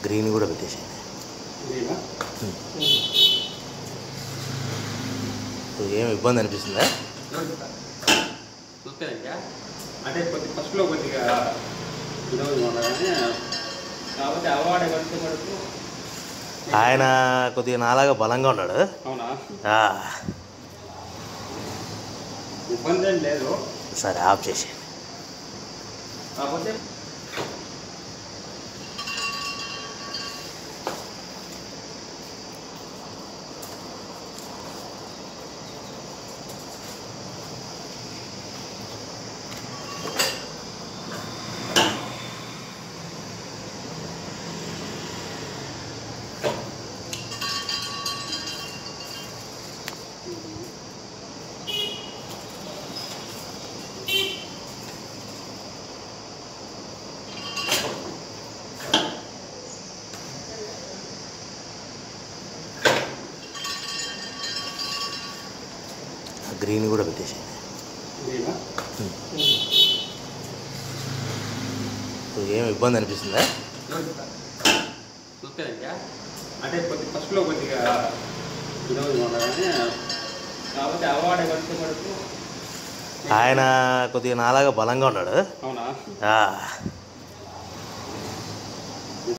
Green కూడా పెట్టేసేయండి. ఏం ఇబ్బంది అనిపిస్తుందా? అంటే ఫస్ట్లో కొద్దిగా కాబట్టి అలవాటు పడితే మటుకు ఆయన కొద్దిగా నాలాగా బలంగా ఉన్నాడు. అవునా? ఇబ్బంది ఏం లేదు. సరే ఆఫ్ చేసేయండి. కాకపోతే గ్రీన్ కూడా పెట్టేసేయండి. ఏం ఇబ్బంది అనిపిస్తుందా? అంటే ఫస్ట్లో కొద్దిగా కాబట్టి అలవాటు పడితే మటుకు ఆయన కొద్దిగా నాలాగా బలంగా ఉన్నాడు. అవునా?